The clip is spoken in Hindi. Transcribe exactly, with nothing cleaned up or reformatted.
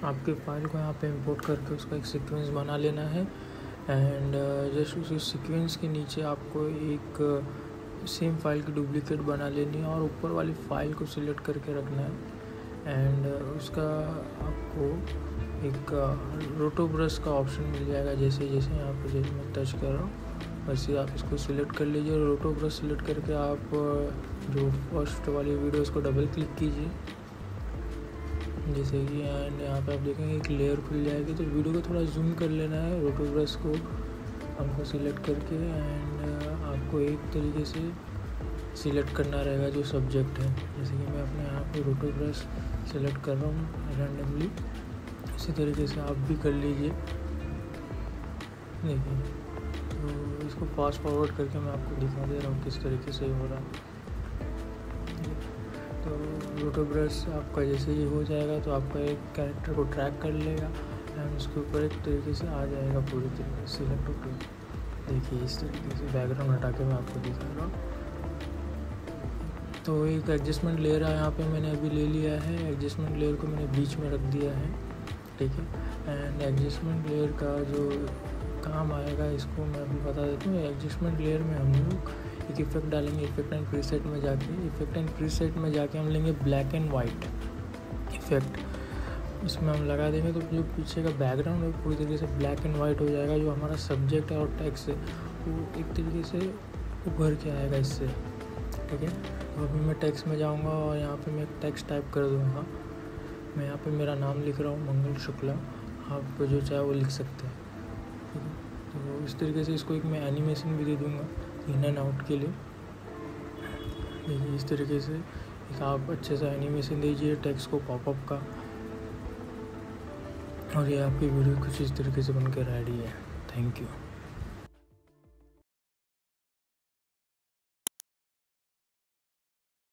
आपके फाइल को यहाँ पे इंपोर्ट करके उसका एक सीक्वेंस बना लेना है। एंड जस्ट उसी सीक्वेंस के नीचे आपको एक सेम फाइल की डुप्लीकेट बना लेनी है और ऊपर वाली फ़ाइल को सिलेक्ट करके रखना है। एंड उसका आपको एक रोटो ब्रश का ऑप्शन मिल जाएगा, जैसे जैसे यहाँ पे जैसे मैं टच कर रहा हूँ वैसे आप इसको सिलेक्ट कर लीजिए। रोटो ब्रश सिलेक्ट करके आप जो फर्स्ट वाली वीडियो उसको डबल क्लिक कीजिए जैसे कि, एंड यहाँ पे आप देखेंगे एक लेयर खुल जाएगी। तो वीडियो को थोड़ा जूम कर लेना है रोटो ब्रश को हमको सिलेक्ट करके, एंड आपको एक तरीके से सिलेक्ट करना रहेगा जो सब्जेक्ट है। जैसे कि मैं अपने यहाँ पे रोटो ब्रश सिलेक्ट कर रहा हूँ रैंडमली, इसी तरीके से आप भी कर लीजिए। देखिए, तो इसको फास्ट फॉरवर्ड करके मैं आपको दिखा दे रहा हूँ किस तरीके से हो रहा है। तो रोटो ब्रश आपका जैसे ही हो जाएगा तो आपका एक कैरेक्टर को ट्रैक कर लेगा एंड उसके ऊपर एक तरीके से आ जाएगा पूरी तरीके से सिलेक्ट होकर। देखिए इस तरीके से बैकग्राउंड हटा के मैं आपको दिखा रहा हूँ। तो एक एडजस्टमेंट लेयर है यहाँ पे मैंने अभी ले लिया है। एडजस्टमेंट लेयर को मैंने बीच में रख दिया है, ठीक है। एंड एडजस्टमेंट लेयर का जो काम आएगा इसको मैं अभी बता देता हूँ। एडजस्टमेंट लेयर में हम लोग एक इफेक्ट डालेंगे। इफेक्ट एंड प्रीसेट में जाके इफेक्ट एंड प्रीसेट में जाके हम लेंगे ब्लैक एंड वाइट इफेक्ट। इसमें हम लगा देंगे तो जो पीछे का बैकग्राउंड है पूरी तरीके से ब्लैक एंड वाइट हो जाएगा। जो हमारा सब्जेक्ट है और टेक्स्ट है वो एक तरीके से उभर के आएगा इससे, ठीक है। तो अभी मैं टेक्स्ट में जाऊँगा और यहाँ पे मैं एक टेक्स्ट टाइप कर दूँगा। मैं यहाँ पे मेरा नाम लिख रहा हूँ मंगल शुक्ला, आप जो चाहे वो लिख सकते हैं, ठीक है। तो इस तरीके से इसको एक मैं एनिमेशन भी दे दूँगा इन एंड आउट के लिए। देखिए इस तरीके से एक आप अच्छे से एनिमेशन दीजिए टेक्स्ट को पॉपअप का, और ये आपकी वीडियो कुछ इस तरीके से बन के रेडी है। Thank you.